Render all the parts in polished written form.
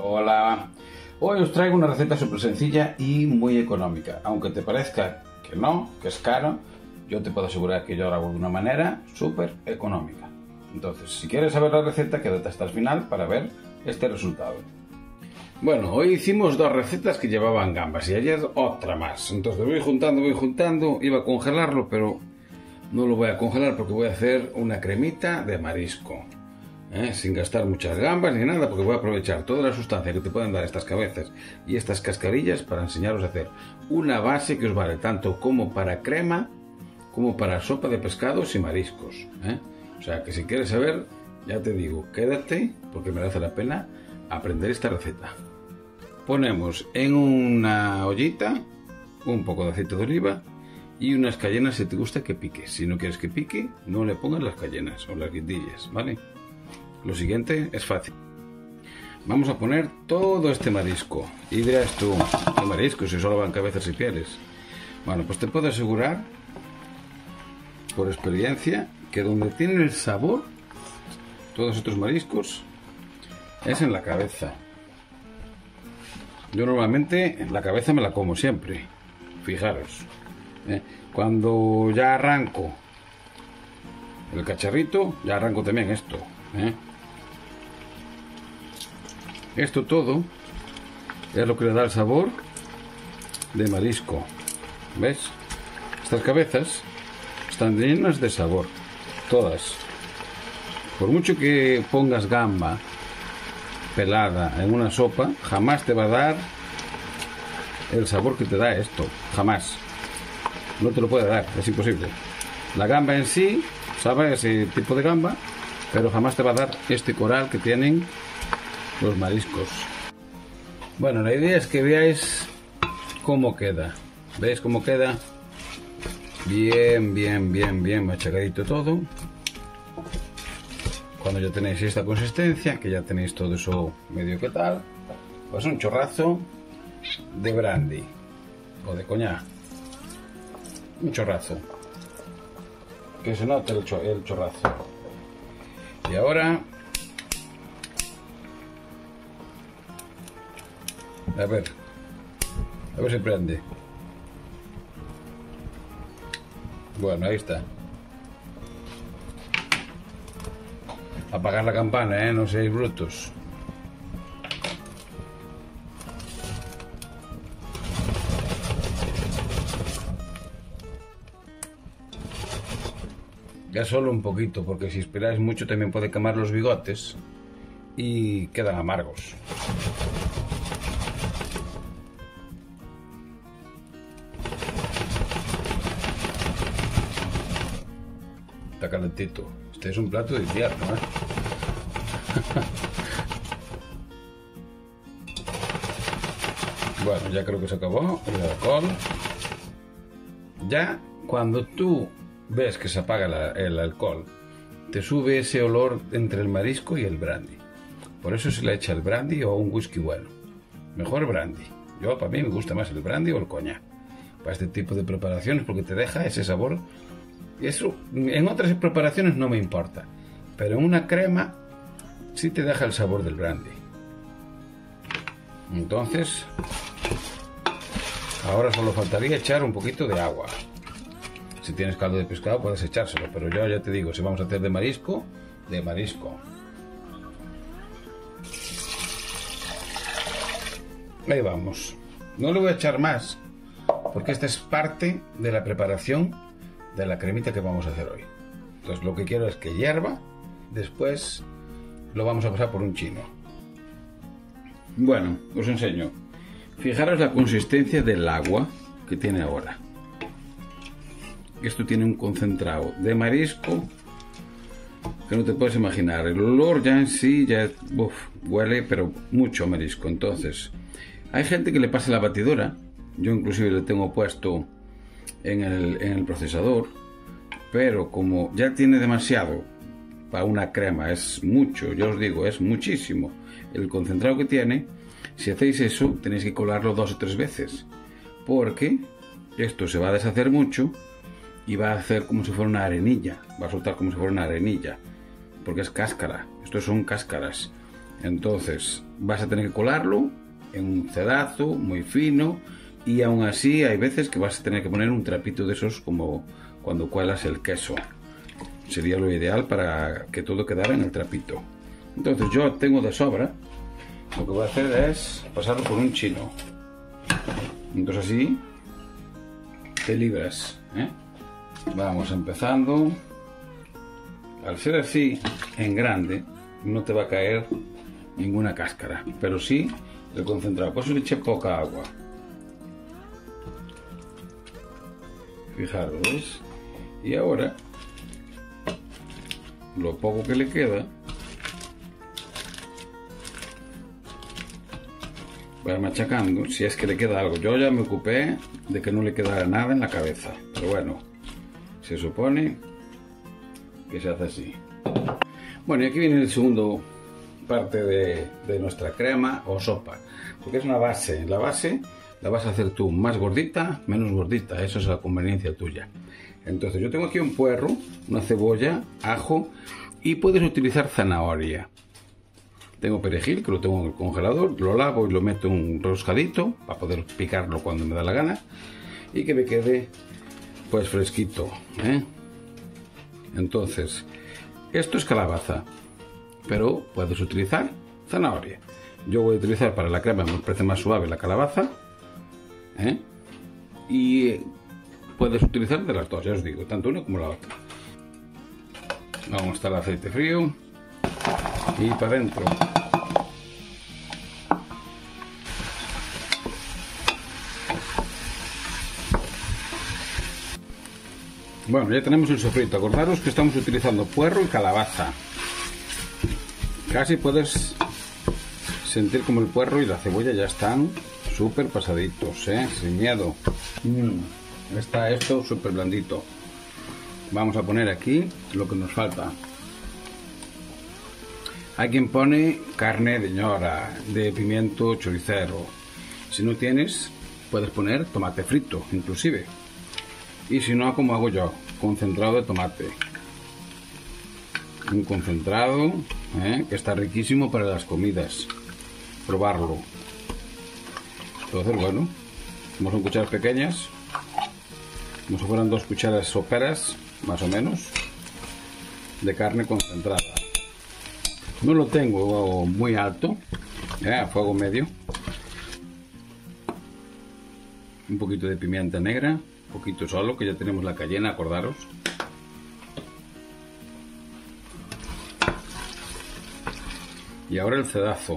Hola, hoy os traigo una receta súper sencilla y muy económica. Aunque te parezca que no, que es caro, yo te puedo asegurar que yo lo hago de una manera súper económica. Entonces, si quieres saber la receta, quédate hasta el final para ver este resultado. Bueno, hoy hicimos dos recetas que llevaban gambas y ayer otra más. Entonces voy juntando, iba a congelarlo, pero no lo voy a congelar porque voy a hacer una cremita de marisco. Sin gastar muchas gambas ni nada, porque voy a aprovechar toda la sustancia que te pueden dar estas cabezas y estas cascarillas para enseñaros a hacer una base que os vale tanto como para crema como para sopa de pescados y mariscos. O sea que si quieres saber, ya te digo, quédate porque merece la pena aprender esta receta. Ponemos en una ollita un poco de aceite de oliva y unas cayenas si te gusta que pique. Si no quieres que pique, no le pongas las cayenas o las guindillas, ¿vale? Lo siguiente es fácil. Vamos a poner todo este marisco. Y dirás tú, ¿qué marisco? Si solo van cabezas y pieles. Bueno, pues te puedo asegurar, por experiencia, que donde tienen el sabor, todos estos mariscos, es en la cabeza. Yo normalmente la cabeza me la como siempre. Fijaros. Cuando ya arranco el cacharrito, ya arranco también esto. Esto todo es lo que le da el sabor de marisco. ¿Ves? Estas cabezas están llenas de sabor. Todas. Por mucho que pongas gamba pelada en una sopa, jamás te va a dar el sabor que te da esto. Jamás. No te lo puede dar. Es imposible. La gamba en sí sabe ese tipo de gamba, pero jamás te va a dar este coral que tienen los mariscos. Bueno, la idea es que veáis cómo queda. ¿Veis cómo queda? Bien machacadito todo. Cuando ya tenéis esta consistencia, que ya tenéis todo eso medio que tal, pues un chorrazo de brandy o de coñac. Un chorrazo. Que se note el chorrazo. Y ahora, a ver si prende. Bueno, ahí está. Apagar la campana, no seáis brutos. Ya solo un poquito, porque si esperáis mucho también puede quemar los bigotes y quedan amargos. Está calentito. Este es un plato de invierno, Bueno, ya creo que se acabó el alcohol. Ya cuando tú ves que se apaga el alcohol, te sube ese olor entre el marisco y el brandy. Por eso se le echa el brandy o un whisky bueno. Mejor brandy. Para mí me gusta más el brandy o el coñac para este tipo de preparaciones, porque te deja ese sabor. Eso en otras preparaciones no me importa, pero en una crema sí te deja el sabor del brandy. Entonces, ahora solo faltaría echar un poquito de agua. Si tienes caldo de pescado puedes echárselo, pero yo ya te digo, si vamos a hacer de marisco, de marisco. Ahí vamos. No le voy a echar más, porque esta es parte de la preparación de la cremita que vamos a hacer hoy. Entonces lo que quiero es que hierva, después lo vamos a pasar por un chino. Bueno, os enseño. Fijaros la consistencia del agua que tiene ahora. Esto tiene un concentrado de marisco que no te puedes imaginar. El olor ya en sí ya huele, pero mucho a marisco. Entonces, hay gente que le pasa la batidora. Yo inclusive le tengo puesto en el procesador, pero como ya tiene demasiado para una crema, es mucho, yo os digo, es muchísimo el concentrado que tiene. Si hacéis eso, tenéis que colarlo 2 o 3 veces, porque esto se va a deshacer mucho y va a hacer como si fuera una arenilla, va a soltar como si fuera una arenilla, porque es cáscara, estos son cáscaras. Entonces vas a tener que colarlo en un cedazo muy fino, y aún así hay veces que vas a tener que poner un trapito de esos como cuando cuelas el queso. Sería lo ideal para que todo quedara en el trapito. Entonces yo tengo de sobra. Lo que voy a hacer es pasarlo por un chino. Entonces así te libras, ¿eh? Vamos empezando. Al ser así en grande no te va a caer ninguna cáscara, pero sí el concentrado. Por eso le eché poca agua. Fijaros, ¿ves? Y ahora lo poco que le queda va machacando, si es que le queda algo. Yo ya me ocupé de que no le quedara nada en la cabeza, pero bueno, se supone que se hace así. Bueno, y aquí viene el segundo parte de nuestra crema o sopa, porque es una base. La base la vas a hacer tú más gordita, menos gordita, eso es la conveniencia tuya. Entonces yo tengo aquí un puerro, una cebolla, ajo, y puedes utilizar zanahoria. Tengo perejil, que lo tengo en el congelador, lo lavo y lo meto en un roscadito para poder picarlo cuando me da la gana y que me quede pues fresquito, ¿eh? Entonces, esto es calabaza, pero puedes utilizar zanahoria. Yo voy a utilizar para la crema, me parece más suave la calabaza, ¿eh? Y puedes utilizar de las dos, ya os digo, tanto una como la otra. Vamos a estar el aceite frío y para adentro. Bueno, ya tenemos el sofrito. Acordaros que estamos utilizando puerro y calabaza. Casi puedes sentir como el puerro y la cebolla ya están súper pasaditos, ¿eh? Sin miedo. Está esto súper blandito. Vamos a poner aquí lo que nos falta. Hay quien pone carne de ñora, de pimiento choricero. Si no tienes, puedes poner tomate frito, inclusive. Y si no, como hago yo, concentrado de tomate. Un concentrado, que está riquísimo para las comidas. Probarlo. Entonces, bueno, como son cucharas pequeñas, como si fueran 2 cucharas soperas, más o menos, de carne concentrada. No lo tengo muy alto, a fuego medio. Un poquito de pimienta negra, un poquito solo, que ya tenemos la cayena, acordaros. Y ahora el cedazo.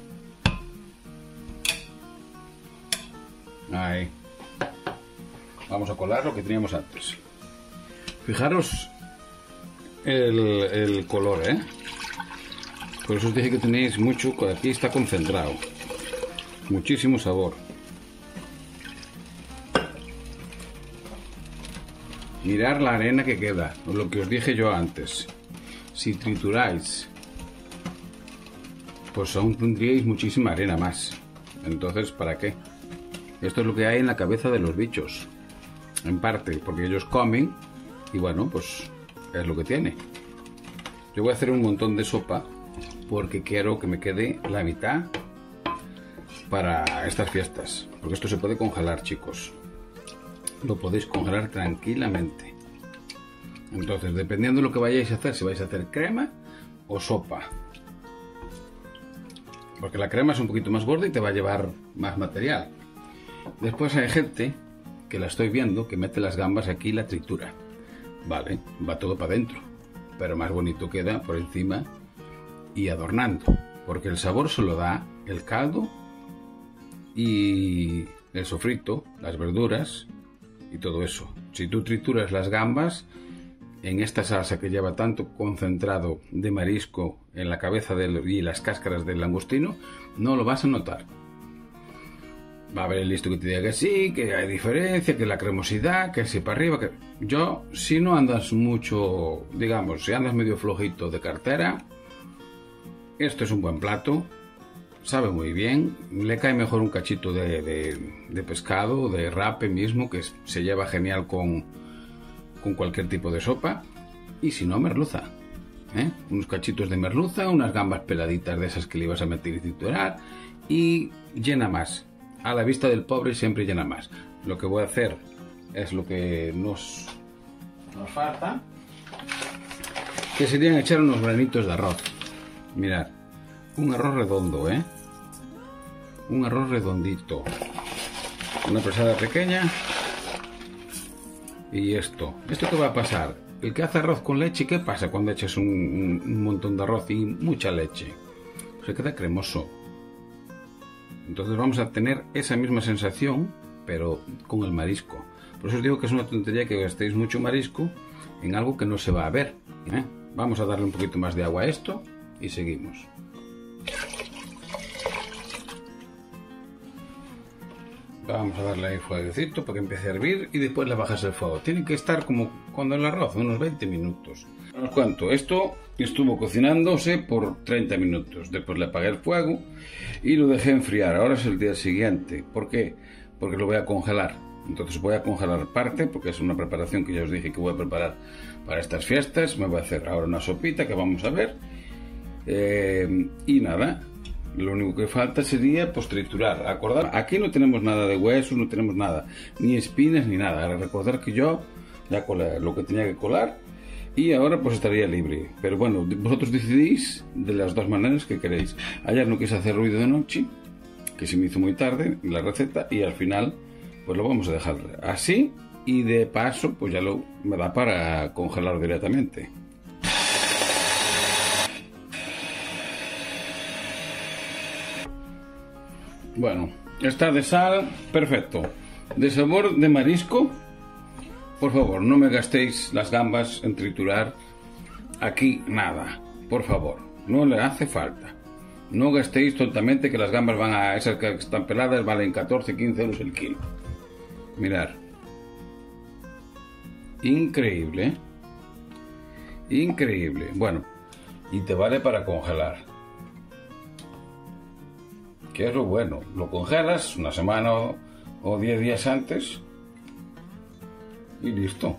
Ahí. Vamos a colar lo que teníamos antes. Fijaros el color, Por eso os dije que tenéis mucho, aquí está concentrado. Muchísimo sabor. Mirar la arena que queda, lo que os dije yo antes. Si trituráis, pues aún tendríais muchísima arena más. Entonces, ¿para qué? Esto es lo que hay en la cabeza de los bichos. En parte, porque ellos comen y bueno, pues es lo que tiene. Yo voy a hacer un montón de sopa porque quiero que me quede la mitad para estas fiestas. Porque esto se puede congelar, chicos. Lo podéis congelar tranquilamente. Entonces, dependiendo de lo que vayáis a hacer, si vais a hacer crema o sopa. Porque la crema es un poquito más gorda y te va a llevar más material. Después hay gente, que la estoy viendo, que mete las gambas aquí y la tritura. Vale, va todo para adentro. Pero más bonito queda por encima y adornando. Porque el sabor se lo da el caldo y el sofrito, las verduras y todo eso. Si tú trituras las gambas en esta salsa que lleva tanto concentrado de marisco en la cabeza y las cáscaras del langostino, no lo vas a notar. Va a haber el listo que te diga que sí, que hay diferencia, que la cremosidad, que si para arriba, que... Yo, si no andas mucho, digamos, si andas medio flojito de cartera, esto es un buen plato, sabe muy bien, le cae mejor un cachito de pescado, de rape mismo, que se lleva genial con cualquier tipo de sopa, y si no, merluza. unos cachitos de merluza, unas gambas peladitas de esas que le ibas a meter y triturar, y llena más. A la vista del pobre siempre llena más. Lo que voy a hacer es lo que nos falta, que serían echar unos granitos de arroz. Mirad, un arroz redondo, un arroz redondito, una presada pequeña. Y esto que va a pasar, el que hace arroz con leche, ¿qué pasa cuando echas un montón de arroz y mucha leche? Pues se queda cremoso. Entonces vamos a tener esa misma sensación, pero con el marisco. Por eso os digo que es una tontería que gastéis mucho marisco en algo que no se va a ver. Vamos a darle un poquito más de agua a esto y seguimos. Vamos a darle ahí fueguecito para que empiece a hervir y después le bajas el fuego. Tiene que estar como cuando el arroz, unos 20 minutos. Os cuento, esto estuvo cocinándose por 30 minutos. Después le apagué el fuego y lo dejé enfriar. Ahora es el día siguiente. ¿Por qué? Porque lo voy a congelar. Entonces voy a congelar parte, porque es una preparación que ya os dije que voy a preparar para estas fiestas. Me voy a hacer ahora una sopita que vamos a ver. Y nada, lo único que falta sería pues triturar. Acordar, aquí no tenemos nada de huesos, no tenemos nada, ni espinas ni nada. Recordar que yo ya colé lo que tenía que colar y ahora pues estaría libre. Pero bueno, vosotros decidís de las dos maneras que queréis. Ayer no quise hacer ruido de noche, que se me hizo muy tarde la receta, y al final pues lo vamos a dejar así, y de paso pues ya me da para congelar directamente. Bueno, está de sal, perfecto. De sabor de marisco, por favor, no me gastéis las gambas en triturar aquí nada, por favor, no le hace falta. No gastéis tontamente, que las gambas van a, esas que están peladas valen 14, 15 euros el kilo. Mirad. Increíble, increíble. Bueno, y te vale para congelar. Que es lo bueno, lo congelas una semana o 10 días antes y listo.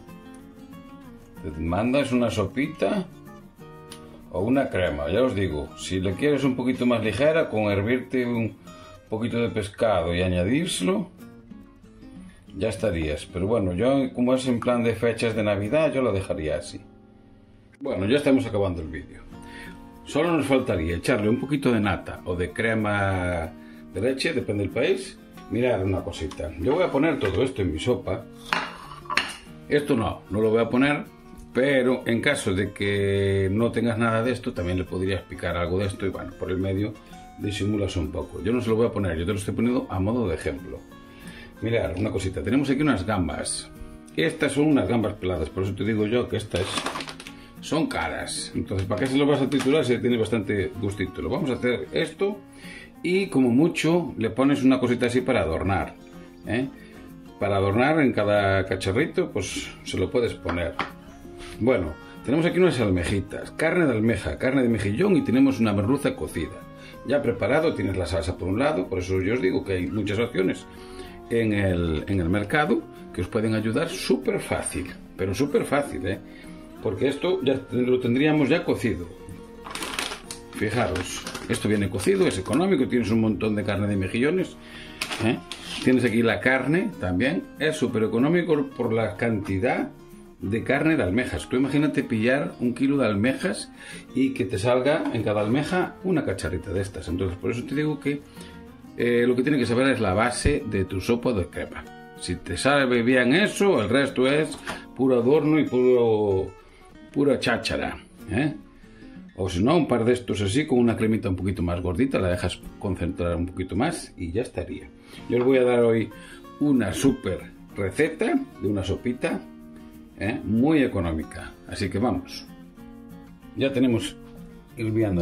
Te mandas una sopita o una crema, ya os digo, si le quieres un poquito más ligera, con hervirte un poquito de pescado y añadírselo, ya estarías. Pero bueno, yo como es en plan de fechas de Navidad, yo lo dejaría así. Bueno, ya estamos acabando el vídeo. Solo nos faltaría echarle un poquito de nata o de crema de leche, depende del país. Mirad una cosita, yo voy a poner todo esto en mi sopa. Esto no lo voy a poner, pero en caso de que no tengas nada de esto, también le podrías picar algo de esto y bueno, por el medio disimulas un poco. Yo no se lo voy a poner, yo te lo estoy poniendo a modo de ejemplo. Mirad una cosita, tenemos aquí unas gambas. Estas son unas gambas peladas, por eso te digo yo que estas son caras. Entonces, ¿para qué se lo vas a triturar si tiene bastante gustito? Lo vamos a hacer esto y como mucho le pones una cosita así para adornar. Para adornar en cada cacharrito, pues se lo puedes poner. Bueno, tenemos aquí unas almejitas, carne de almeja, carne de mejillón y tenemos una merluza cocida. Ya preparado, tienes la salsa por un lado, por eso yo os digo que hay muchas opciones en el mercado que os pueden ayudar súper fácil, pero súper fácil, porque esto ya lo tendríamos ya cocido. Fijaros, esto viene cocido, es económico, tienes un montón de carne de mejillones, tienes aquí la carne también, es súper económico por la cantidad de carne de almejas. Tú imagínate pillar 1 kilo de almejas y que te salga en cada almeja una cacharrita de estas. Entonces por eso te digo que lo que tiene que saber es la base de tu sopa de crema. Si te sabe bien eso, el resto es puro adorno y pura cháchara, O si no, un par de estos así, con una cremita un poquito más gordita, la dejas concentrar un poquito más y ya estaría. Yo os voy a dar hoy una súper receta de una sopita, muy económica. Así que vamos. Ya tenemos hirviendo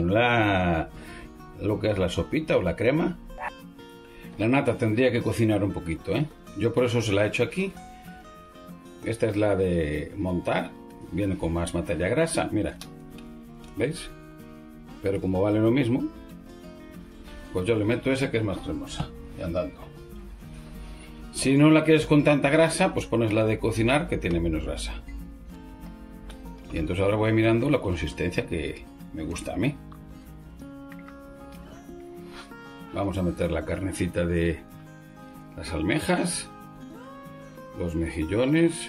lo que es la sopita o la crema. La nata tendría que cocinar un poquito, Yo por eso se la he hecho aquí. Esta es la de montar. Viene con más materia grasa, mira. ¿Veis? Pero como vale lo mismo, pues yo le meto esa que es más cremosa. Y andando. Si no la quieres con tanta grasa, pues pones la de cocinar que tiene menos grasa. Y entonces ahora voy mirando la consistencia que me gusta a mí. Vamos a meter la carnecita de las almejas, los mejillones,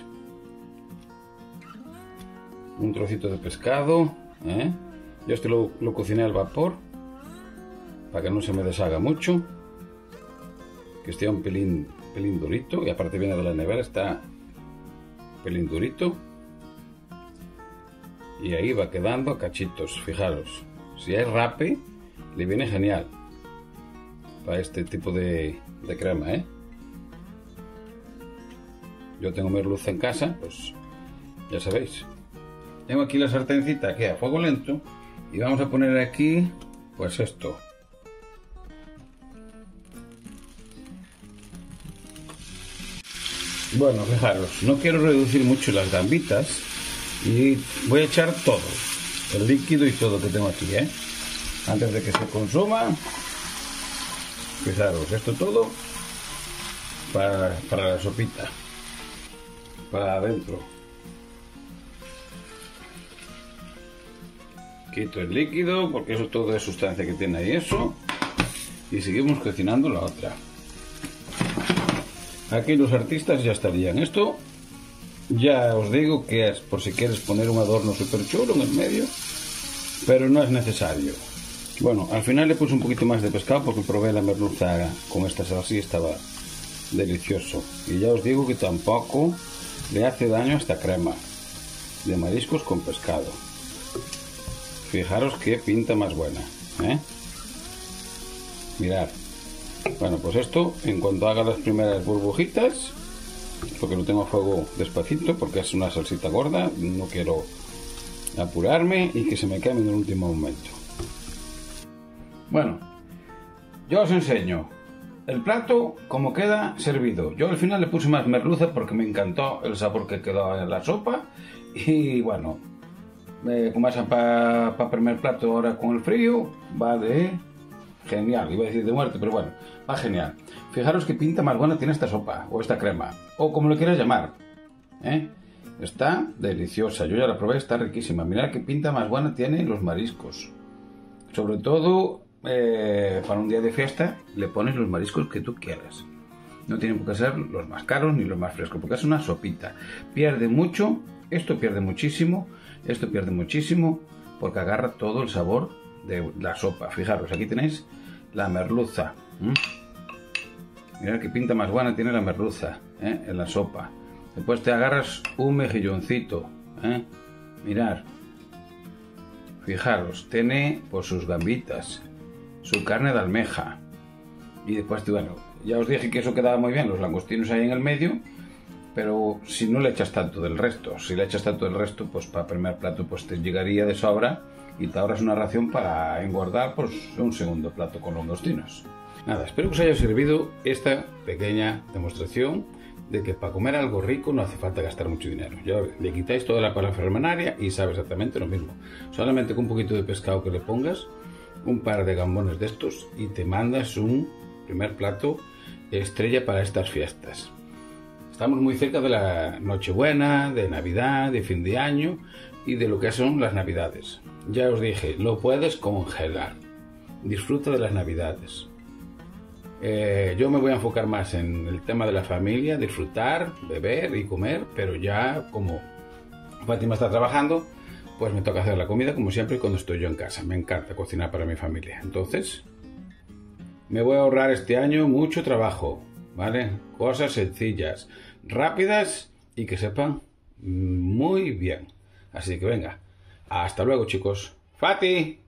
un trocito de pescado, Yo este lo cociné al vapor para que no se me deshaga mucho, que esté un pelín durito, y aparte viene de la nevera, está un pelín durito, y ahí va quedando a cachitos. Fijaros, si hay rape le viene genial para este tipo de crema, Yo tengo merluza en casa, pues ya sabéis. Tengo aquí la sartencita que a fuego lento y vamos a poner aquí, pues esto. Bueno, fijaros, no quiero reducir mucho las gambitas y voy a echar todo, el líquido y todo que tengo aquí, antes de que se consuma. Fijaros, esto todo para la sopita, para adentro. Quito el líquido porque eso todo es sustancia que tiene ahí eso, y seguimos cocinando la otra. Aquí los artistas ya estarían. Esto ya os digo que es por si quieres poner un adorno súper chulo en el medio, pero no es necesario. Bueno, al final le puse un poquito más de pescado porque probé la merluza con esta salsa y estaba delicioso. Y ya os digo que tampoco le hace daño a esta crema de mariscos con pescado. Fijaros qué pinta más buena, Mirad. Bueno, pues esto, en cuanto haga las primeras burbujitas, porque lo tengo a fuego despacito, porque es una salsita gorda, no quiero apurarme y que se me queme en el último momento. Bueno, yo os enseño el plato como queda servido. Yo al final le puse más merluza porque me encantó el sabor que quedó en la sopa. Y bueno, como es para primer plato ahora con el frío, va de genial. Iba a decir de muerte, pero bueno, va genial. Fijaros qué pinta más buena tiene esta sopa, o esta crema, o como lo quieras llamar, Está deliciosa, yo ya la probé, está riquísima. Mirad qué pinta más buena tienen los mariscos. Sobre todo para un día de fiesta le pones los mariscos que tú quieras. No tienen por qué ser los más caros ni los más frescos, porque es una sopita. Pierde mucho, esto pierde muchísimo, esto pierde muchísimo, porque agarra todo el sabor de la sopa. Fijaros, aquí tenéis la merluza. Mirad qué pinta más buena tiene la merluza en la sopa. Después te agarras un mejilloncito. Mirad. Fijaros, tiene pues sus gambitas, su carne de almeja. Y después, bueno, ya os dije que eso quedaba muy bien, los langostinos ahí en el medio. Pero si no le echas tanto del resto, si le echas tanto del resto, pues para primer plato pues te llegaría de sobra. Y te ahorras una ración para engordar pues un segundo plato con langostinos. Nada, espero que os haya servido esta pequeña demostración de que para comer algo rico no hace falta gastar mucho dinero. Ya le quitáis toda la parafernalia y sabe exactamente lo mismo. Solamente con un poquito de pescado que le pongas, un par de gambones de estos y te mandas un primer plato estrella para estas fiestas. Estamos muy cerca de la Nochebuena, de Navidad, de fin de año y de lo que son las Navidades. Ya os dije, lo puedes congelar. Disfruta de las Navidades. Yo me voy a enfocar más en el tema de la familia, disfrutar, beber y comer, pero ya como Fátima está trabajando, pues me toca hacer la comida como siempre cuando estoy yo en casa. Me encanta cocinar para mi familia. Entonces, me voy a ahorrar este año mucho trabajo, ¿vale? Cosas sencillas, rápidas y que sepan muy bien. Así que venga, hasta luego chicos. ¡Fati!